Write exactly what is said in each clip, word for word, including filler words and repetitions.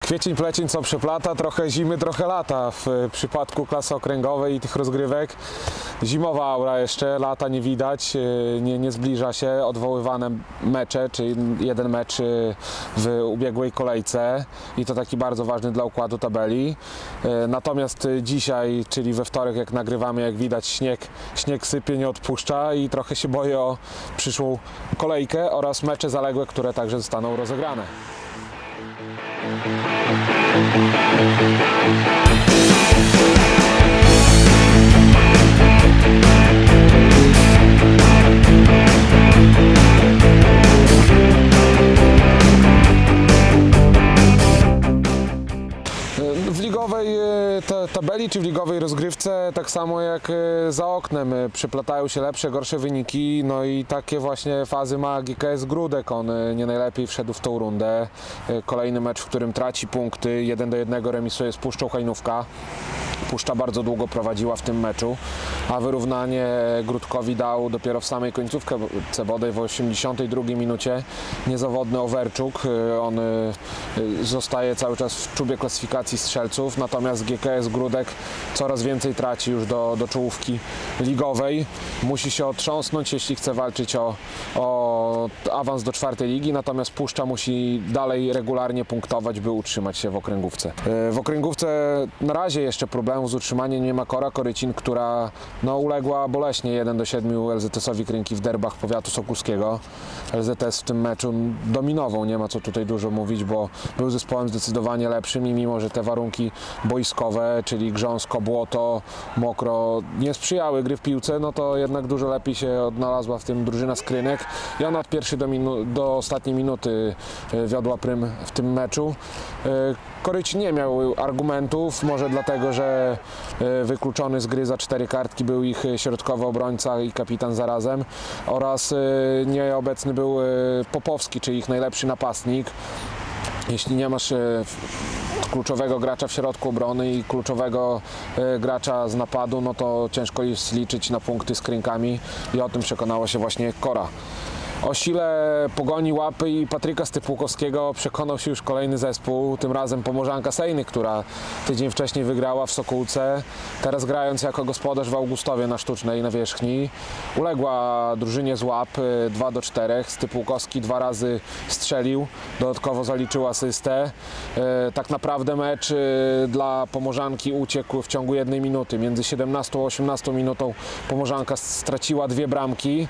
Kwiecień, plecień co przeplata, trochę zimy, trochę lata w przypadku klasy okręgowej i tych rozgrywek. Zimowa aura jeszcze, lata nie widać, nie, nie zbliża się, odwoływane mecze, czyli jeden mecz w ubiegłej kolejce i to taki bardzo ważny dla układu tabeli. Natomiast dzisiaj, czyli we wtorek jak nagrywamy, jak widać śnieg, śnieg sypie, nie odpuszcza i trochę się boję o przyszłą kolejkę oraz mecze zaległe, które także zostaną rozegrane. W ligowej tabeli czy w ligowej rozgrywce, tak samo jak za oknem, przyplatają się lepsze, gorsze wyniki, no i takie właśnie fazy ma G K S Gródek. On nie najlepiej wszedł w tą rundę. Kolejny mecz, w którym traci punkty, jeden do jednego remisuje z Puszczą Hajnówka. Puszcza bardzo długo prowadziła w tym meczu, a wyrównanie Gródkowi dał dopiero w samej końcówce, bodaj w osiemdziesiątej drugiej minucie niezawodny Owerczuk. On zostaje cały czas w czubie klasyfikacji strzelców, natomiast G K S Gródek coraz więcej traci już do, do czołówki ligowej. Musi się otrząsnąć, jeśli chce walczyć o, o awans do czwartej ligi, natomiast Puszcza musi dalej regularnie punktować, by utrzymać się w okręgówce. W okręgówce na razie jeszcze problemu z utrzymaniem nie ma Kora Korycin, która no, uległa boleśnie jeden do siedmiu L Z S-owi Krynki w derbach powiatu sokuskiego. L Z S w tym meczu dominował, nie ma co tutaj dużo mówić, bo był zespołem zdecydowanie lepszym i mimo, że te warunki boiskowe, czyli grząsko, błoto, mokro, nie sprzyjały gry w piłce, no to jednak dużo lepiej się odnalazła w tym drużyna z Krynek i ona od pierwszej do, do ostatniej minuty wiodła prym w tym meczu. Korycin nie miał argumentów, może dlatego, że wykluczony z gry za cztery kartki był ich środkowy obrońca i kapitan zarazem oraz nieobecny był Popowski, czyli ich najlepszy napastnik. Jeśli nie masz kluczowego gracza w środku obrony i kluczowego gracza z napadu, no to ciężko jest liczyć na punkty z Krynkami i o tym przekonała się właśnie Kora. O sile Pogoni Łapy i Patryka Stypułkowskiego przekonał się już kolejny zespół, tym razem Pomorzanka Sejny, która tydzień wcześniej wygrała w Sokółce, teraz grając jako gospodarz w Augustowie na Sztucznej Nawierzchni. Uległa drużynie z Łap dwa do czterech, Stypułkowski dwa razy strzelił, dodatkowo zaliczył asystę. Tak naprawdę mecz dla Pomorzanki uciekł w ciągu jednej minuty, między siedemnastą a osiemnastą minutą Pomorzanka straciła dwie bramki.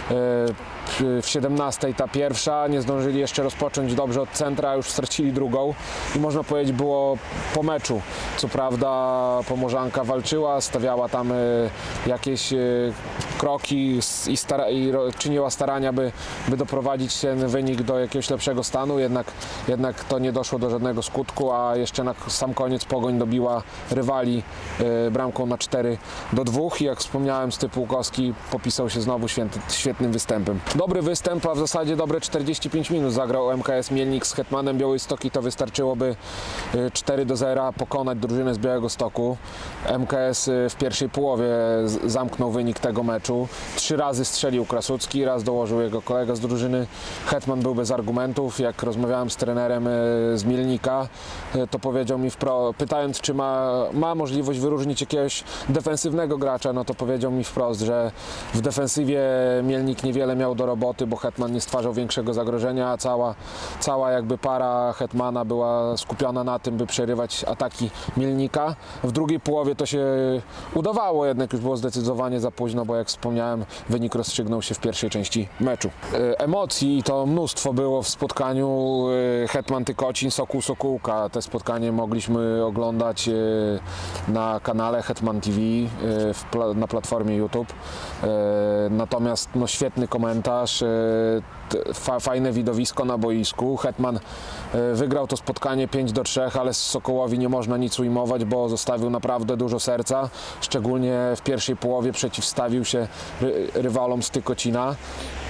W siedemnastej ta pierwsza, nie zdążyli jeszcze rozpocząć dobrze od centra, już stracili drugą i można powiedzieć było po meczu. Co prawda Pomorzanka walczyła, stawiała tam jakieś kroki i, stara i czyniła starania, by, by doprowadzić ten wynik do jakiegoś lepszego stanu, jednak, jednak to nie doszło do żadnego skutku, a jeszcze na sam koniec Pogoń dobiła rywali bramką na cztery do dwóch i jak wspomniałem, Stypułkowski popisał się znowu świetnym występem. Dobry występ, a w zasadzie dobre czterdzieści pięć minut zagrał M K S Mielnik z Hetmanem Białystok i to wystarczyłoby cztery do zera pokonać drużynę z Białegostoku. M K S w pierwszej połowie zamknął wynik tego meczu. Trzy razy strzelił Krasucki, raz dołożył jego kolega z drużyny. Hetman był bez argumentów. Jak rozmawiałem z trenerem z Mielnika, to powiedział mi wprost, pytając, czy ma, ma możliwość wyróżnić jakiegoś defensywnego gracza, no to powiedział mi wprost, że w defensywie Mielnik niewiele miał do roboty, bo Hetman nie stwarzał większego zagrożenia, a cała, cała jakby para Hetmana była skupiona na tym, by przerywać ataki Mielnika. W drugiej połowie to się udawało, jednak już było zdecydowanie za późno, bo jak wspomniałem, wynik rozstrzygnął się w pierwszej części meczu. Emocji to mnóstwo było w spotkaniu Hetman Tykocin, Sokół Sokółka. Te spotkanie mogliśmy oglądać na kanale Hetman T V, na platformie YouTube. Natomiast no, świetny komentarz, fajne widowisko na boisku. Hetman wygrał to spotkanie pięć do trzech, ale Sokołowi nie można nic ujmować, bo zostawił naprawdę dużo serca. Szczególnie w pierwszej połowie przeciwstawił się rywalom z Tykocina.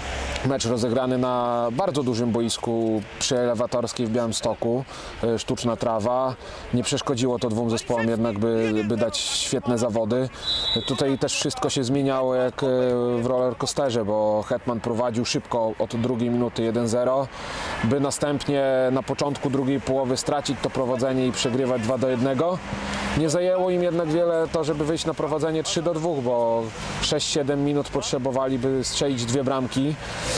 Mecz rozegrany na bardzo dużym boisku przy Elewatorskiej w Białymstoku, sztuczna trawa. Nie przeszkodziło to dwóm zespołom jednak, by, by dać świetne zawody. Tutaj też wszystko się zmieniało jak w rollercoasterze, bo Hetman prowadził szybko od drugiej minuty jeden zero, by następnie na początku drugiej połowy stracić to prowadzenie i przegrywać dwa do jednego. Nie zajęło im jednak wiele to, żeby wyjść na prowadzenie trzy do dwóch, bo sześć siedem minut potrzebowali, by strzelić dwie bramki.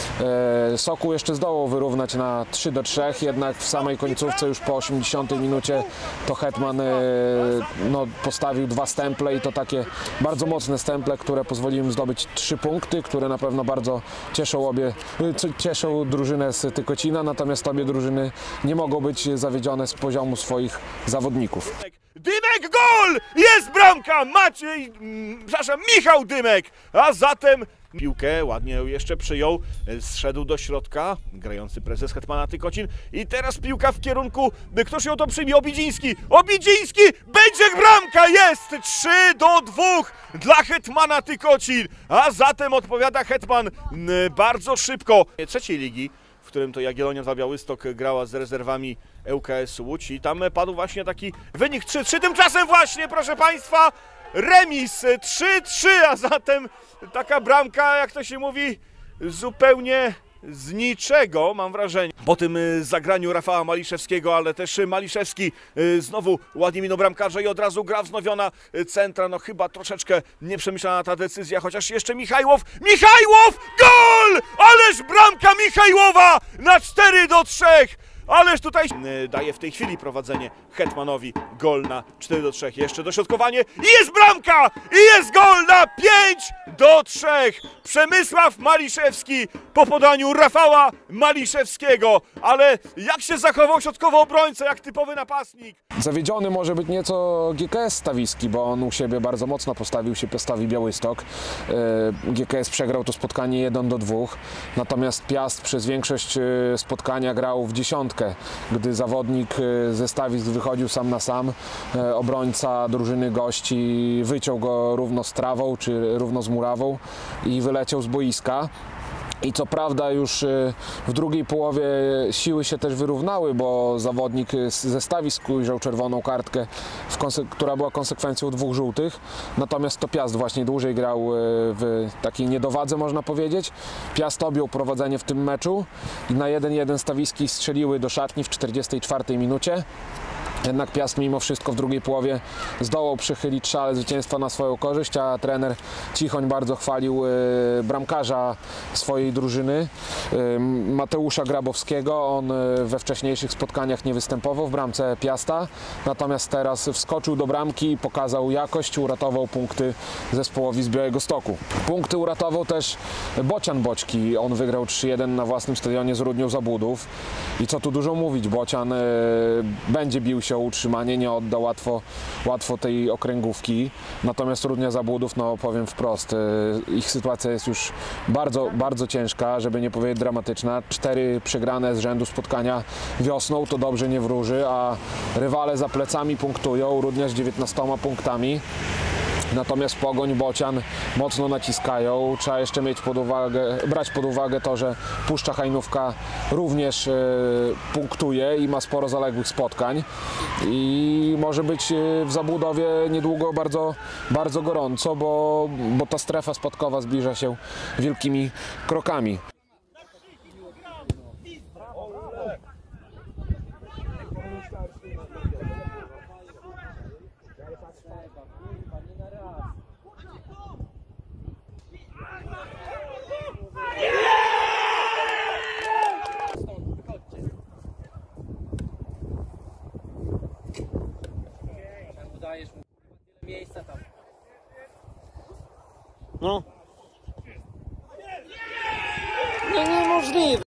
Sokół jeszcze zdołał wyrównać na trzy do trzech, jednak w samej końcówce już po osiemdziesiątej minucie to Hetman no, postawił dwa stemple i to takie bardzo mocne stemple, które pozwoliły im zdobyć trzy punkty, które na pewno bardzo cieszą obie, cieszą drużynę z Tykocina, natomiast obie drużyny nie mogą być zawiedzione z poziomu swoich zawodników. Dymek, gol! Jest bramka! Maciej, mm, przepraszam, Michał Dymek! A zatem piłkę ładnie ją jeszcze przyjął, zszedł do środka, grający prezes Hetmana Tykocin i teraz piłka w kierunku, ktoż ją to przyjmie? Obidziński! Obidziński! Będzie bramka! Jest! trzy do dwóch dla Hetmana Tykocin! A zatem odpowiada Hetman bardzo szybko. Trzeciej ligi, w którym to Jagiellonia dwa Białystok grała z rezerwami L K S Łódź i tam padł właśnie taki wynik trzy trzy. Tymczasem właśnie, proszę Państwa, remis trzy trzy, a zatem taka bramka, jak to się mówi, zupełnie z niczego, mam wrażenie. Po tym zagraniu Rafała Maliszewskiego, ale też Maliszewski znowu ładnie minął bramkarza i od razu gra wznowiona centra. No chyba troszeczkę nieprzemyślana ta decyzja, chociaż jeszcze Michajłow. Michajłow! Gol! Ależ bramka Michajłowa na cztery do trzech! Ależ tutaj daje w tej chwili prowadzenie Hetmanowi, gol na cztery do trzech. Jeszcze dośrodkowanie i jest bramka! I jest gol na pięć do trzech. Przemysław Maliszewski po podaniu Rafała Maliszewskiego. Ale jak się zachował środkowy obrońca, jak typowy napastnik. Zawiedziony może być nieco G K S Stawiski, bo on u siebie bardzo mocno postawił się Piastowi Białystok. G K S przegrał to spotkanie jeden do dwóch, natomiast Piast przez większość spotkania grał w dziesiątkę. Gdy zawodnik ze Stawisk wychodził sam na sam, obrońca drużyny gości wyciął go równo z trawą czy równo z murawą i wyleciał z boiska. I co prawda już w drugiej połowie siły się też wyrównały, bo zawodnik ze Stawisk ujrzał czerwoną kartkę, która była konsekwencją dwóch żółtych. Natomiast to Piast właśnie dłużej grał w takiej niedowadze, można powiedzieć. Piast objął prowadzenie w tym meczu i na jeden jeden Stawiski strzeliły do szatni w czterdziestej czwartej minucie. Jednak Piast mimo wszystko w drugiej połowie zdołał przychylić szale zwycięstwa na swoją korzyść, a trener Cichoń bardzo chwalił y, bramkarza swojej drużyny, y, Mateusza Grabowskiego. On y, we wcześniejszych spotkaniach nie występował w bramce Piasta, natomiast teraz wskoczył do bramki i pokazał jakość, uratował punkty zespołowi z Białegostoku. Punkty uratował też Bocian Boćki. On wygrał trzy jeden na własnym stadionie z Rudnią Zabłudów. I co tu dużo mówić, Bocian y, będzie bił się o utrzymanie, nie odda łatwo, łatwo tej okręgówki. Natomiast Rudnia Zabłudów, no powiem wprost, ich sytuacja jest już bardzo, bardzo ciężka, żeby nie powiedzieć dramatyczna. Cztery przegrane z rzędu spotkania wiosną to dobrze nie wróży, a rywale za plecami punktują. Rudnia z dziewiętnastoma punktami. Natomiast Pogoń, Bocian mocno naciskają. Trzeba jeszcze mieć pod uwagę, brać pod uwagę to, że Puszcza Hajnówka również e, punktuje i ma sporo zaległych spotkań. I może być w Zabłudowie niedługo bardzo, bardzo gorąco, bo, bo ta strefa spadkowa zbliża się wielkimi krokami. Dajesz mu miejsca tam. No. No niemożliwe.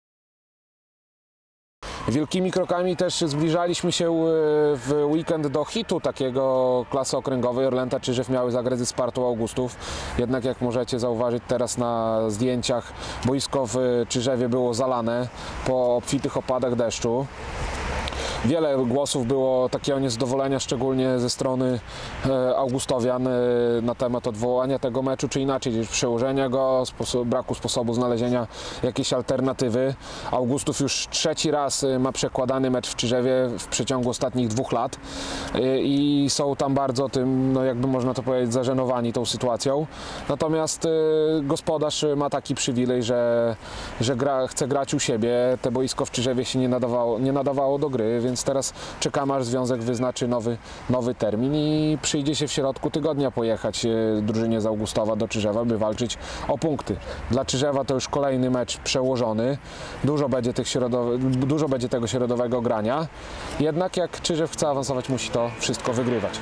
Wielkimi krokami też zbliżaliśmy się w weekend do hitu takiego klasy okręgowej. Orlęta Czyżew miały zagrać ze Spartą Augustów. Jednak jak możecie zauważyć teraz na zdjęciach, boisko w Czyżewie było zalane po obfitych opadach deszczu. wiele głosów było takiego niezadowolenia, szczególnie ze strony e, Augustowian e, na temat odwołania tego meczu, czy inaczej, gdzieś przełożenia go, sposo- braku sposobu znalezienia jakiejś alternatywy. Augustów już trzeci raz e, ma przekładany mecz w Czyżewie w przeciągu ostatnich dwóch lat e, i są tam bardzo tym, no jakby można to powiedzieć, zażenowani tą sytuacją. Natomiast e, gospodarz ma taki przywilej, że, że gra, chce grać u siebie. Te boisko w Czyżewie się nie nadawało, nie nadawało do gry, więc teraz czekamy, aż związek wyznaczy nowy, nowy termin i przyjdzie się w środku tygodnia pojechać drużynie z Augustowa do Czyżewa, by walczyć o punkty. Dla Czyżewa to już kolejny mecz przełożony. Dużo będzie, tych środowe, dużo będzie tego środowego grania. Jednak jak Czyżew chce awansować, musi to wszystko wygrywać.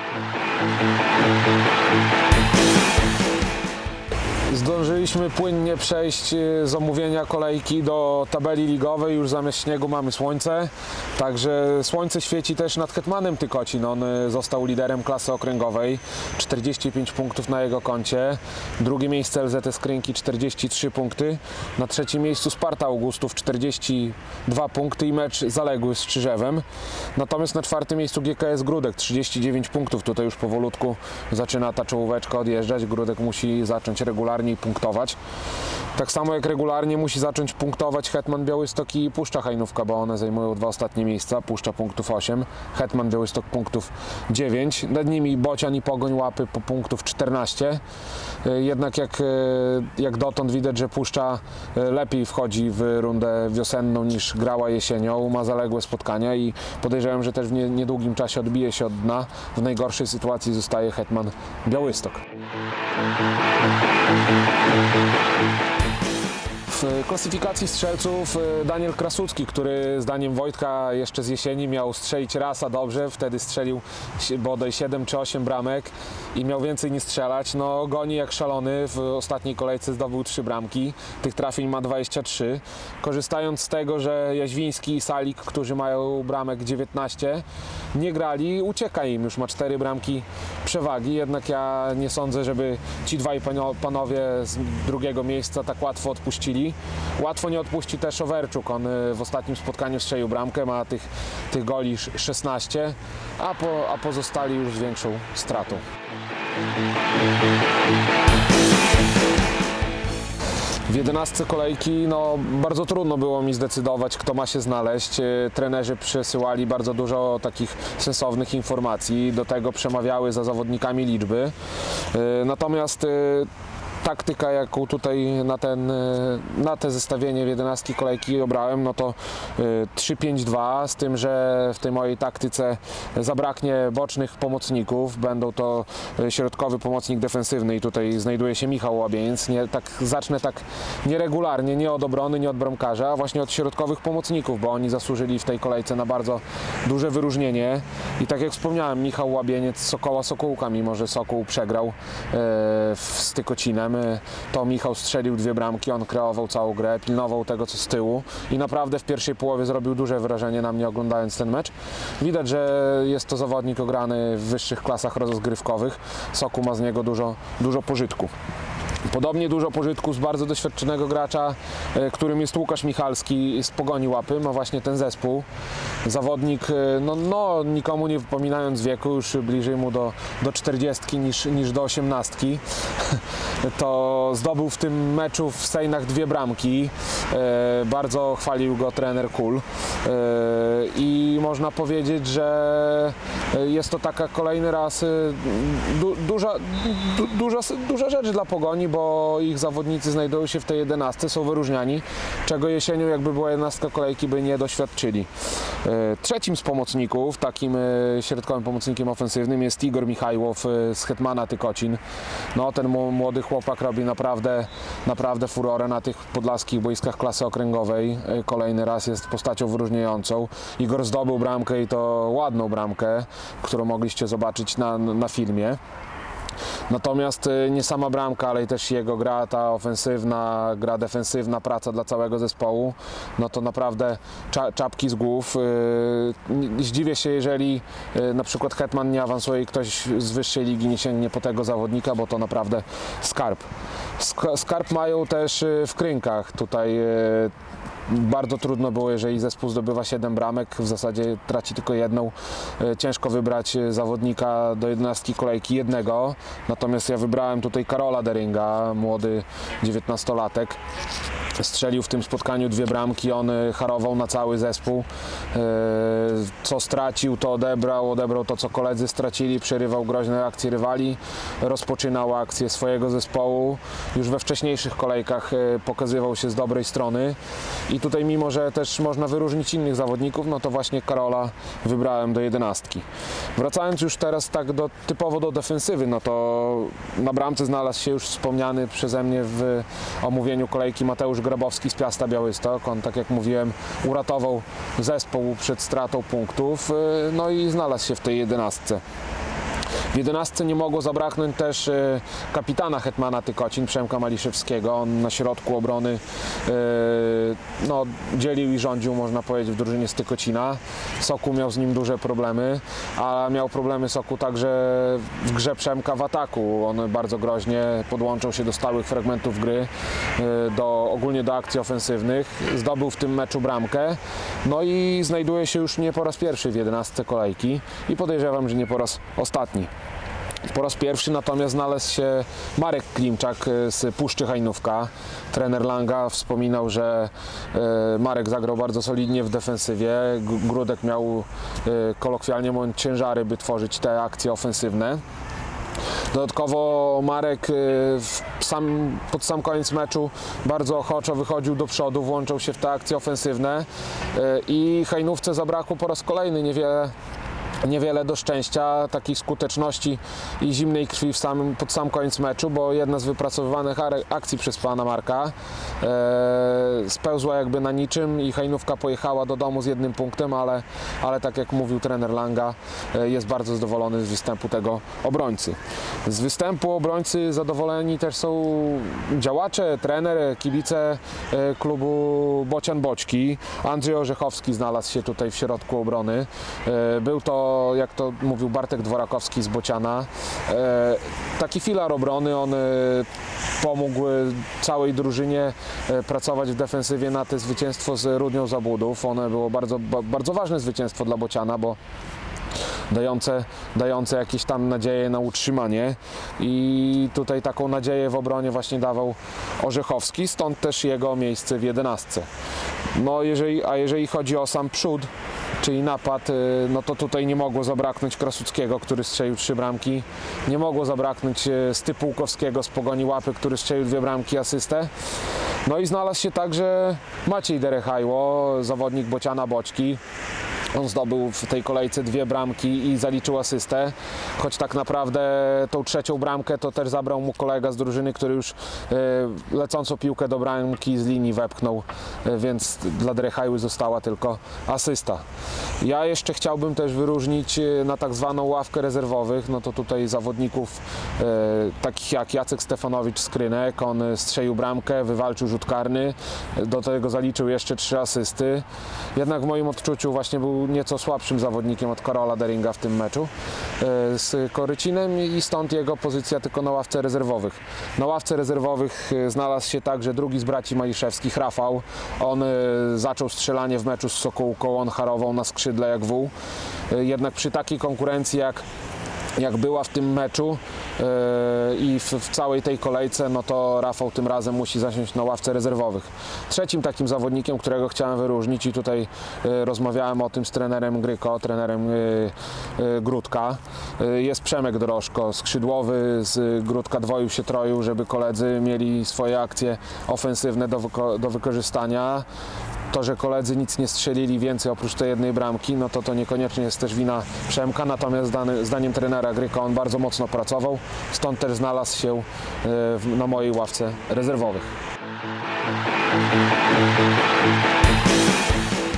Zdążyliśmy płynnie przejść z omówienia kolejki do tabeli ligowej. Już zamiast śniegu mamy słońce. Także słońce świeci też nad Hetmanem Tykocin. On został liderem klasy okręgowej. czterdzieści pięć punktów na jego koncie. Drugie miejsce L Z S Krynki, czterdzieści trzy punkty. Na trzecim miejscu Sparta Augustów, czterdzieści dwa punkty i mecz zaległy z Czyżewem. Natomiast na czwartym miejscu G K S Gródek, trzydzieści dziewięć punktów. Tutaj już powolutku zaczyna ta czołóweczka odjeżdżać. Gródek musi zacząć regularnie punktować. Tak samo jak regularnie musi zacząć punktować Hetman Białystok i Puszcza Hajnówka, bo one zajmują dwa ostatnie miejsca. Puszcza punktów osiem, Hetman Białystok punktów dziewięć. Nad nimi Bocian i Pogoń Łapy po punktów czternaście. Jednak jak, jak dotąd widać, że Puszcza lepiej wchodzi w rundę wiosenną niż grała jesienią. Ma zaległe spotkania i podejrzewam, że też w nie, niedługim czasie odbije się od dna. W najgorszej sytuacji zostaje Hetman Białystok. W klasyfikacji strzelców Daniel Krasucki, który zdaniem Wojtka jeszcze z jesieni miał strzelić raz, a dobrze, wtedy strzelił bodaj siedem czy osiem bramek i miał więcej niż strzelać. No goni jak szalony, w ostatniej kolejce zdobył trzy bramki, tych trafień ma dwadzieścia trzy. Korzystając z tego, że Jaźwiński i Salik, którzy mają bramek dziewiętnaście, nie grali, ucieka im, już ma cztery bramki przewagi, jednak ja nie sądzę, żeby ci dwaj panowie z drugiego miejsca tak łatwo odpuścili. Łatwo nie odpuści też Owerczuk, on w ostatnim spotkaniu strzelił bramkę, ma tych, tych goli szesnaście, a, po, a pozostali już z większą stratą. W jedenastce kolejki no, bardzo trudno było mi zdecydować, kto ma się znaleźć. Trenerzy przesyłali bardzo dużo takich sensownych informacji, do tego przemawiały za zawodnikami liczby. Natomiast taktyka, jaką tutaj na, ten, na te zestawienie w jedenastki kolejki obrałem, no to trzy pięć dwa, z tym, że w tej mojej taktyce zabraknie bocznych pomocników. Będą to środkowy pomocnik defensywny i tutaj znajduje się Michał Łabieniec. Nie, tak, zacznę tak nieregularnie, nie od obrony, nie od bramkarza, a właśnie od środkowych pomocników, bo oni zasłużyli w tej kolejce na bardzo duże wyróżnienie. I tak jak wspomniałem, Michał Łabieniec z Sokoła Sokółka, mimo że Sokół przegrał z Tykocinem, to Michał strzelił dwie bramki, on kreował całą grę, pilnował tego, co z tyłu i naprawdę w pierwszej połowie zrobił duże wrażenie na mnie, oglądając ten mecz. Widać, że jest to zawodnik ograny w wyższych klasach rozgrywkowych. Sokół ma z niego dużo, dużo pożytku. Podobnie dużo pożytku z bardzo doświadczonego gracza, którym jest Łukasz Michalski z Pogoni Łapy, ma właśnie ten zespół. Zawodnik, no, no nikomu nie wypominając wieku, już bliżej mu do, do czterdziestki niż, niż do osiemnastki. To zdobył w tym meczu w Sejnach dwie bramki. E, bardzo chwalił go trener Kul. E, I można powiedzieć, że jest to taka kolejny raz du, duża, du, duża, duża rzecz dla Pogoni, bo ich zawodnicy znajdują się w tej jedenastce, są wyróżniani, czego jesienią, jakby była jedenastka kolejki, by nie doświadczyli. Trzecim z pomocników, takim środkowym pomocnikiem ofensywnym jest Igor Michajłow z Hetmana Tykocin. No, ten młody chłopak robi naprawdę, naprawdę furorę na tych podlaskich boiskach klasy okręgowej. Kolejny raz jest postacią wyróżniającą. Igor zdobył bramkę i to ładną bramkę, którą mogliście zobaczyć na, na filmie. Natomiast nie sama bramka, ale też jego gra, ta ofensywna, gra defensywna, praca dla całego zespołu, no to naprawdę cza, czapki z głów. Zdziwię się, jeżeli na przykład Hetman nie awansuje i ktoś z wyższej ligi nie sięgnie po tego zawodnika, bo to naprawdę skarb. Skarb mają też w Krynkach. Tutaj Bardzo trudno było, jeżeli zespół zdobywa siedem bramek, w zasadzie traci tylko jedną. Ciężko wybrać zawodnika do jedenastki kolejki jednego, natomiast ja wybrałem tutaj Karola Deringa, młody dziewiętnastolatek. Strzelił w tym spotkaniu dwie bramki, on harował na cały zespół. Co stracił, to odebrał, odebrał to, co koledzy stracili, przerywał groźne akcje rywali, rozpoczynał akcje swojego zespołu. Już we wcześniejszych kolejkach pokazywał się z dobrej strony i tutaj, mimo że też można wyróżnić innych zawodników, no to właśnie Karola wybrałem do jedenastki. Wracając już teraz tak do, typowo do defensywy, no to na bramce znalazł się już wspomniany przeze mnie w omówieniu kolejki Mateusz Grabowski z Piasta Białystok. On, tak jak mówiłem, uratował zespół przed stratą punktów, no i znalazł się w tej jedenastce. W jedenastce nie mogło zabraknąć też kapitana Hetmana Tykocin, Przemka Maliszewskiego. On na środku obrony no, dzielił i rządził, można powiedzieć, w drużynie z Tykocina. Sokół miał z nim duże problemy, a miał problemy Sokół także w grze Przemka w ataku. On bardzo groźnie podłączał się do stałych fragmentów gry, do, ogólnie do akcji ofensywnych. Zdobył w tym meczu bramkę, no i znajduje się już nie po raz pierwszy w jedenastce kolejki i podejrzewam, że nie po raz ostatni. Po raz pierwszy natomiast znalazł się Marek Klimczak z Puszczy Hajnówka. Trener Langa wspominał, że Marek zagrał bardzo solidnie w defensywie. Grudek miał, kolokwialnie mówiąc, ciężary, by tworzyć te akcje ofensywne. Dodatkowo Marek w sam, pod sam koniec meczu bardzo ochoczo wychodził do przodu, włączał się w te akcje ofensywne i Hajnówce zabrakło po raz kolejny niewiele Niewiele do szczęścia, takiej skuteczności i zimnej krwi w samym, pod sam koniec meczu, bo jedna z wypracowywanych akcji przez pana Marka e, spełzła jakby na niczym i Hajnówka pojechała do domu z jednym punktem, ale, ale tak jak mówił trener Langa, e, jest bardzo zadowolony z występu tego obrońcy. Z występu obrońcy zadowoleni też są działacze, trener, kibice e, klubu Bocian Boćki. Andrzej Orzechowski znalazł się tutaj w środku obrony. E, był to, jak to mówił Bartek Dworakowski z Bociana, e, taki filar obrony. On e, pomógł całej drużynie e, pracować w defensywie na to zwycięstwo z Rudnią Zabłudów. Ono było bardzo, ba, bardzo ważne zwycięstwo dla Bociana, bo dające, dające jakieś tam nadzieje na utrzymanie i tutaj taką nadzieję w obronie właśnie dawał Orzechowski, stąd też jego miejsce w jedenastce. No jeżeli, a jeżeli chodzi o sam przód, czyli napad, no to tutaj nie mogło zabraknąć Krasuckiego, który strzelił trzy bramki. Nie mogło zabraknąć Stypułkowskiego z Pogoni Łapy, który strzelił dwie bramki, asystę. No i znalazł się także Maciej Derechajło, zawodnik Bociana Boćki. On zdobył w tej kolejce dwie bramki i zaliczył asystę, choć tak naprawdę tą trzecią bramkę to też zabrał mu kolega z drużyny, który już lecącą piłkę do bramki z linii wepchnął, więc dla Derechajły została tylko asysta. Ja jeszcze chciałbym też wyróżnić na tak zwaną ławkę rezerwowych, no to tutaj zawodników takich jak Jacek Stefanowicz z Krynek. On strzelił bramkę, wywalczył rzut karny, do tego zaliczył jeszcze trzy asysty. Jednak w moim odczuciu właśnie był nieco słabszym zawodnikiem od Karola Deringa w tym meczu z Korycinem i stąd jego pozycja tylko na ławce rezerwowych. Na ławce rezerwowych znalazł się także drugi z braci Maliszewskich, Rafał. On zaczął strzelanie w meczu z Sokółką, on harował na skrzydle jak wół. Jednak przy takiej konkurencji jak jak była w tym meczu yy, i w, w całej tej kolejce, no to Rafał tym razem musi zasiąść na ławce rezerwowych. Trzecim takim zawodnikiem, którego chciałem wyróżnić i tutaj yy, rozmawiałem o tym z trenerem Gryko, trenerem yy, yy, Grudka, yy, jest Przemek Dorożko, skrzydłowy z Grudka dwoił się, troił, żeby koledzy mieli swoje akcje ofensywne do, wyko do wykorzystania. To, że koledzy nic nie strzelili więcej oprócz tej jednej bramki, no to to niekoniecznie jest też wina Przemka, natomiast dany, zdaniem trenera Gryko on bardzo mocno pracował, stąd też znalazł się y, na mojej ławce rezerwowych.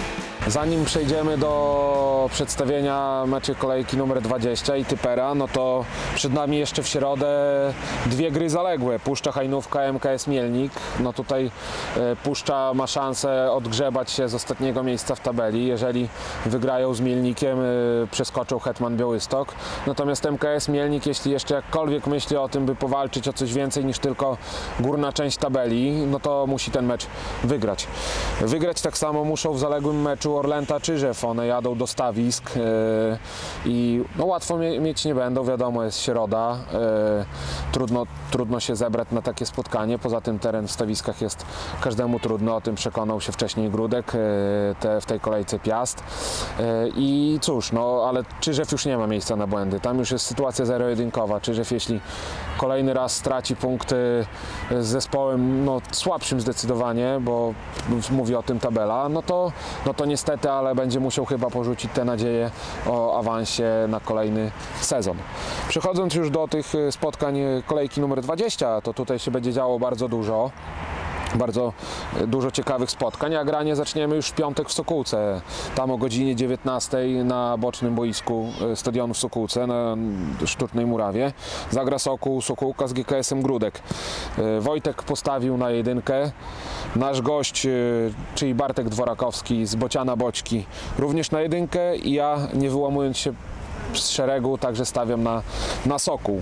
Zanim przejdziemy do przedstawienia meczy kolejki numer dwadzieścia i typera, no to przed nami jeszcze w środę dwie gry zaległe. Puszcza Hajnówka, M K S Mielnik. No tutaj e, Puszcza ma szansę odgrzebać się z ostatniego miejsca w tabeli. Jeżeli wygrają z Mielnikiem, e, przeskoczą Hetman Białystok. Natomiast M K S Mielnik, jeśli jeszcze jakkolwiek myśli o tym, by powalczyć o coś więcej niż tylko górna część tabeli, no to musi ten mecz wygrać. Wygrać tak samo muszą w zaległym meczu Orlęta Czyżew. One jadą do stawisk yy, i no, łatwo mie mieć nie będą, wiadomo, jest środa, yy, trudno, trudno się zebrać na takie spotkanie, poza tym teren w stawiskach jest każdemu trudny, o tym przekonał się wcześniej Grudek, yy, te, w tej kolejce Piast yy, i cóż, no ale Czyżew już nie ma miejsca na błędy, tam już jest sytuacja zero-jedynkowa. Czyżew, jeśli kolejny raz straci punkty z zespołem no, słabszym zdecydowanie, bo mówi o tym tabela, no to, no to niestety, ale będzie musiał chyba porzucić te nadzieje o awansie na kolejny sezon. Przechodząc już do tych spotkań kolejki numer dwadzieścia, to tutaj się będzie działo bardzo dużo. Bardzo dużo ciekawych spotkań, a granie zaczniemy już w piątek w Sokółce. Tam o godzinie dziewiętnastej na bocznym boisku stadionu w Sokółce, na Sztucznej Murawie, zagra Sokół, Sokółka z G K S-em Grudek. Wojtek postawił na jedynkę. Nasz gość, czyli Bartek Dworakowski z Bociana Boćki, również na jedynkę i ja, nie wyłamując się z szeregu, także stawiam na, na Sokół.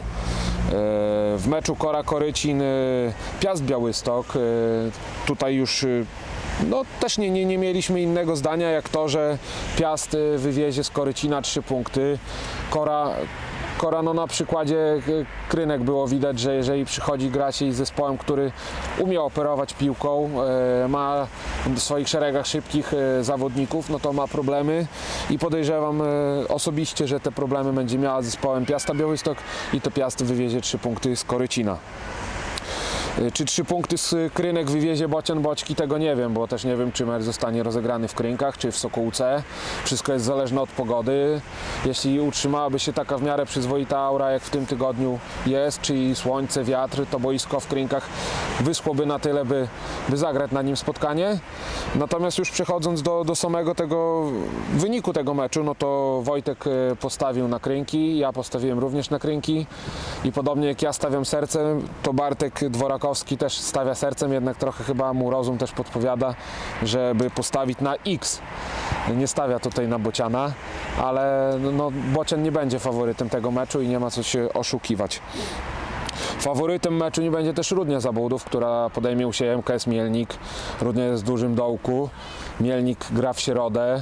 W meczu Kora Korycin Piast Białystok, tutaj już no, też nie, nie, nie mieliśmy innego zdania jak to, że Piast wywiezie z Korycina trzy punkty. Kora Kora, no na przykładzie Krynek było widać, że jeżeli przychodzi gra się z zespołem, który umie operować piłką, e, ma w swoich szeregach szybkich e, zawodników, no to ma problemy i podejrzewam e, osobiście, że te problemy będzie miała z zespołem Piasta Białystok i to Piast wywiezie trzy punkty z Korycina. Czy trzy punkty z Krynek wywiezie Bocian Boćki, tego nie wiem, bo też nie wiem, czy mecz zostanie rozegrany w Krynkach, czy w Sokółce. Wszystko jest zależne od pogody. Jeśli utrzymałaby się taka w miarę przyzwoita aura, jak w tym tygodniu jest, czyli słońce, wiatr, to boisko w Krynkach wyschłoby na tyle, by, by zagrać na nim spotkanie. Natomiast już przechodząc do, do samego tego wyniku tego meczu, no to Wojtek postawił na Krynki, ja postawiłem również na Krynki i podobnie jak ja stawiam sercem, to Bartek Dworakowski też stawia sercem, jednak trochę chyba mu rozum też podpowiada, żeby postawić na X. Nie stawia tutaj na Bociana, ale no, Bocian nie będzie faworytem tego meczu i nie ma co się oszukiwać. Faworytem meczu nie będzie też Rudnia Zabłudów, która podejmie u siebie M K S Mielnik. Rudnia jest w dużym dołku, Mielnik gra w środę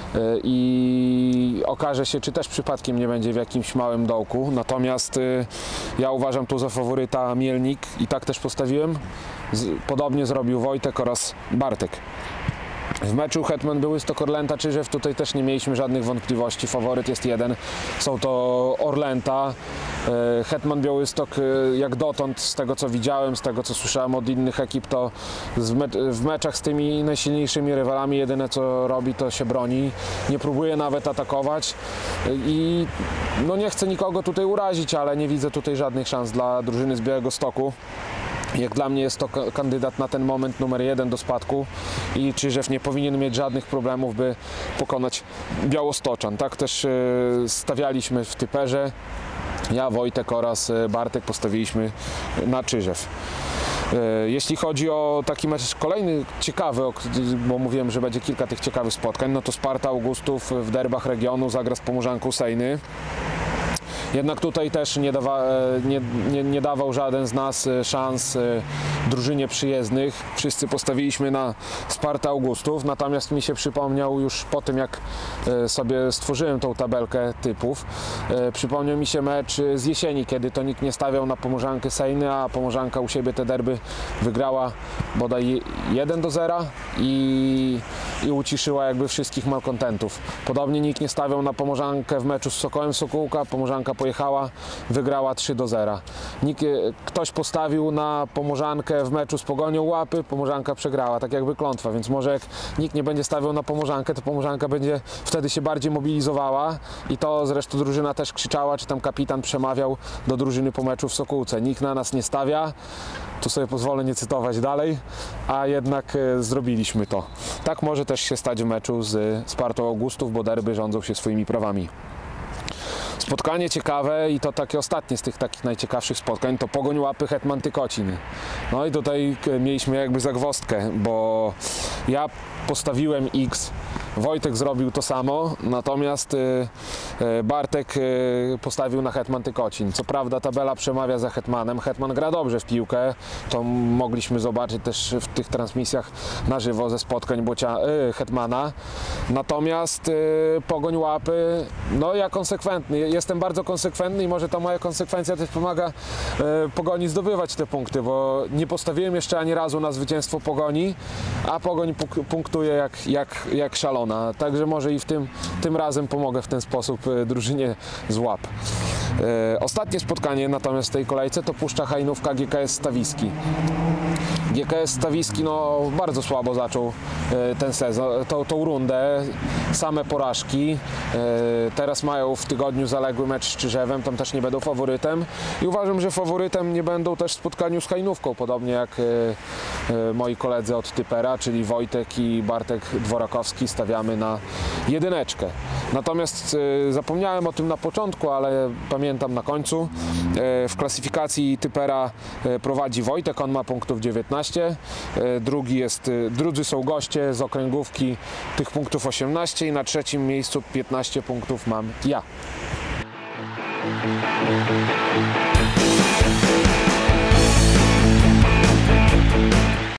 i okaże się, czy też przypadkiem nie będzie w jakimś małym dołku. Natomiast ja uważam tu za faworyta Mielnik i tak też postawiłem. Podobnie zrobił Wojtek oraz Bartek. W meczu Hetman Białystok Orlęta Czyżew tutaj też nie mieliśmy żadnych wątpliwości. Faworyt jest jeden, są to Orlęta. Hetman Białystok jak dotąd, z tego co widziałem, z tego co słyszałem od innych ekip, to w meczach z tymi najsilniejszymi rywalami jedyne co robi, to się broni. Nie próbuje nawet atakować i no nie chcę nikogo tutaj urazić, ale nie widzę tutaj żadnych szans dla drużyny z Białegostoku. Jak dla mnie jest to kandydat na ten moment numer jeden do spadku i Czyżew nie powinien mieć żadnych problemów, by pokonać Białostoczan. Tak też stawialiśmy w typerze. Ja, Wojtek oraz Bartek postawiliśmy na Czyżew. Jeśli chodzi o taki mecz kolejny ciekawy, bo mówiłem, że będzie kilka tych ciekawych spotkań, no to Sparta Augustów w derbach regionu zagra z Pomorzanką Sejny. Jednak tutaj też nie, dawa, nie, nie, nie dawał żaden z nas szans drużynie przyjezdnych. Wszyscy postawiliśmy na Sparta Augustów, natomiast mi się przypomniał już po tym, jak sobie stworzyłem tą tabelkę typów, przypomniał mi się mecz z jesieni, kiedy to nikt nie stawiał na Pomorzankę Sejny, a Pomorzanka u siebie te derby wygrała bodaj jeden do zera i, i uciszyła jakby wszystkich malkontentów. Podobnie nikt nie stawiał na Pomorzankę w meczu z Sokołem Sokółka. Pomorzanka pojechała, wygrała trzy do zera. Nikt, ktoś postawił na Pomorzankę w meczu z Pogonią Łapy, Pomorzanka przegrała, tak jakby klątwa, więc może jak nikt nie będzie stawiał na Pomorzankę, to Pomorzanka będzie wtedy się bardziej mobilizowała i to zresztą drużyna też krzyczała, czy tam kapitan przemawiał do drużyny po meczu w Sokółce. Nikt na nas nie stawia, tu sobie pozwolę nie cytować dalej, a jednak e, zrobiliśmy to. Tak może też się stać w meczu z Spartą Augustów, bo derby rządzą się swoimi prawami. Spotkanie ciekawe i to takie ostatnie z tych takich najciekawszych spotkań to Pogoń Łapy Hetman Tykocin. No i tutaj mieliśmy jakby zagwozdkę, bo ja postawiłem X, Wojtek zrobił to samo, natomiast y, y, Bartek y, postawił na Hetman Tykocin. Co prawda tabela przemawia za Hetmanem, Hetman gra dobrze w piłkę, to mogliśmy zobaczyć też w tych transmisjach na żywo ze spotkań Bocia, y, Hetmana. Natomiast y, Pogoń Łapy, no ja konsekwentny, jestem bardzo konsekwentny i może ta moja konsekwencja też pomaga y, Pogoni zdobywać te punkty, bo nie postawiłem jeszcze ani razu na zwycięstwo Pogoni, a Pogoń puk- punktuje jak, jak, jak szalona. Także może i w tym, tym razem pomogę w ten sposób y, drużynie z Łap. Y, ostatnie spotkanie natomiast w tej kolejce to Puszcza Hajnówka G K S Stawiski. G K S Stawiski no, bardzo słabo zaczął y, ten sezon, tą, tą rundę, same porażki. Y, teraz mają w tygodniu zaległy mecz z Czyżewem, tam też nie będą faworytem i uważam, że faworytem nie będą też w spotkaniu z Hajnówką, podobnie jak y, y, moi koledzy od Typera, czyli Wojtek i Bartek Dworakowski, stawiamy na jedyneczkę. Natomiast y, zapomniałem o tym na początku, ale pamiętam na końcu. Y, w klasyfikacji Typera y, prowadzi Wojtek, on ma punktów dziewiętnaście, y, drugi jest, y, drudzy są goście z okręgówki, tych punktów osiemnaście i na trzecim miejscu piętnaście punktów mam ja.